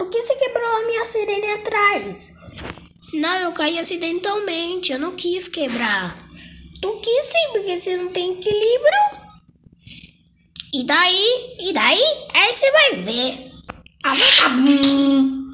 por que você quebrou a minha sirene atrás? Não, eu caí acidentalmente, eu não quis quebrar. Tu quis sim, porque você não tem equilíbrio. E daí? Aí você vai ver.